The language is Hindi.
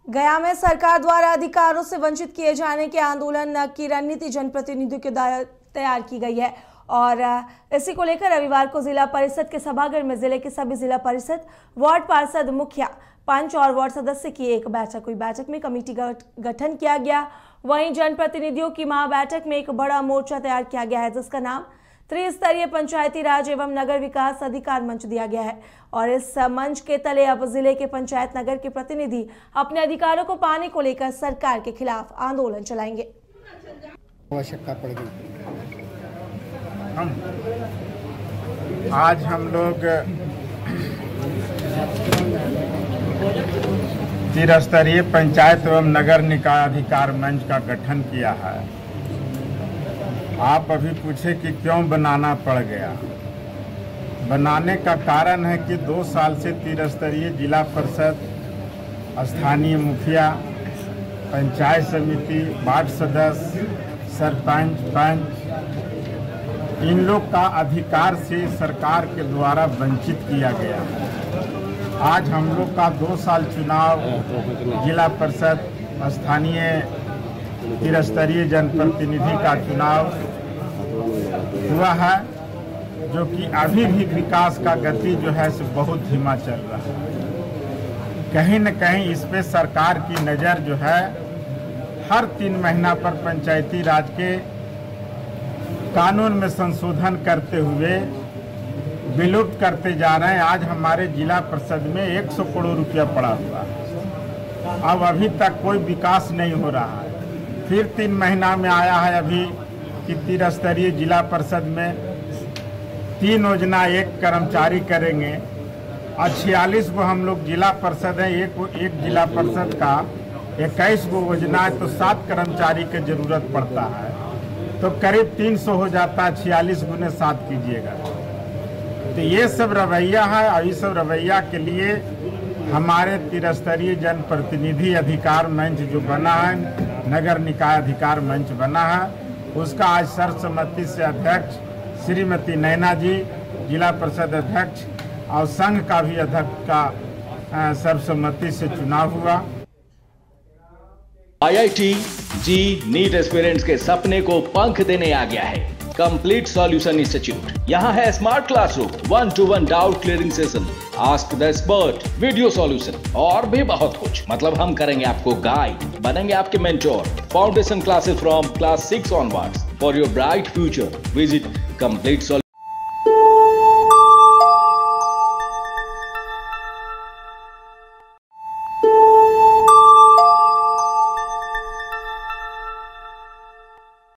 गया में सरकार द्वारा अधिकारों से वंचित किए जाने के आंदोलन की रणनीति जनप्रतिनिधियों के द्वारा तैयार की गई है और इसी को लेकर रविवार को जिला परिषद के सभागार में जिले के सभी जिला परिषद, वार्ड पार्षद, मुखिया, पंच और वार्ड सदस्य की एक बैठक हुई। बैठक में कमेटी का गठन किया गया। वहीं जनप्रतिनिधियों की महाबैठक में एक बड़ा मोर्चा तैयार किया गया है, जिसका नाम त्रिस्तरीय पंचायती राज एवं नगर विकास अधिकार मंच दिया गया है और इस मंच के तले अब जिले के पंचायत नगर के प्रतिनिधि अपने अधिकारों को पाने को लेकर सरकार के खिलाफ आंदोलन चलाएंगे। आवश्यकता पड़ गई। आज हम लोग त्रिस्तरीय पंचायत एवं नगर निकाय अधिकार मंच का गठन किया है। आप अभी पूछे कि क्यों बनाना पड़ गया। बनाने का कारण है कि 2 साल से त्रिस्तरीय जिला परिषद, स्थानीय मुखिया, पंचायत समिति, वार्ड सदस्य, सरपंच, पंच, इन लोग का अधिकार से सरकार के द्वारा वंचित किया गया है। आज हम लोग का 2 साल चुनाव जिला परिषद, स्थानीय त्रिस्तरीय जनप्रतिनिधि का चुनाव हुआ है, जो कि अभी भी विकास का गति जो है सो बहुत धीमा चल रहा है। कहीं न कहीं इस पे सरकार की नज़र जो है हर 3 महीना पर पंचायती राज के कानून में संशोधन करते हुए विलुप्त करते जा रहे हैं। आज हमारे जिला परिषद में 100 करोड़ रुपया पड़ा हुआ है। अब अभी तक कोई विकास नहीं हो रहा है। फिर 3 महीना में आया है अभी कि त्रिस्तरीय जिला परिषद में 3 योजना 1 कर्मचारी करेंगे और 46 को हम लोग जिला परिषद है। एक जिला परिषद का 21 गो योजना है, तो 7 कर्मचारी की जरूरत पड़ता है, तो करीब 300 हो जाता है। 46 गुने 7 कीजिएगा। तो ये सब रवैया है और इस सब रवैया के लिए हमारे त्रिस्तरीय जनप्रतिनिधि अधिकार मंच जो बना है, नगर निकाय अधिकार मंच बना है, उसका आज सर्वसम्मति से अध्यक्ष श्रीमती नैना जी, जिला परिषद अध्यक्ष और संघ का भी अध्यक्ष का सर्वसम्मति से चुनाव हुआ। IIT जी नीट एस्पिरेंट्स के सपने को पंख देने आ गया है कंप्लीट सॉल्यूशन इंस्टीट्यूट। यहाँ है smart classroom, 1-to-1 doubt clearing session, ask the expert, video solution और भी बहुत कुछ। मतलब हम करेंगे आपको गाइड, बनेंगे आपके mentor. Foundation classes from class 6 onwards for your bright future. Visit complete